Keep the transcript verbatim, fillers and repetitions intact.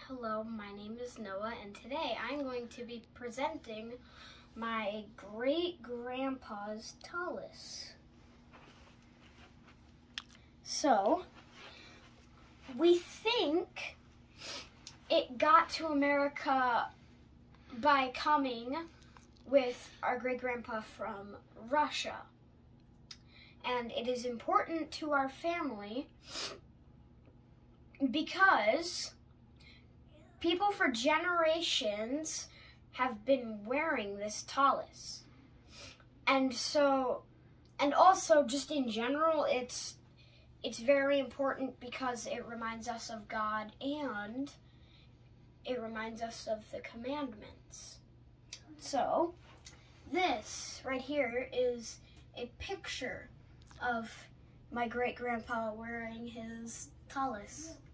Hello, my name is Noah, and today I'm going to be presenting my great-grandpa's tallis. So, we think it got to America by coming with our great-grandpa from Russia. And it is important to our family because people for generations have been wearing this tallis. And so, and also just in general, it's it's very important because it reminds us of God and it reminds us of the commandments. So, this right here is a picture of my great-grandpa wearing his tallis.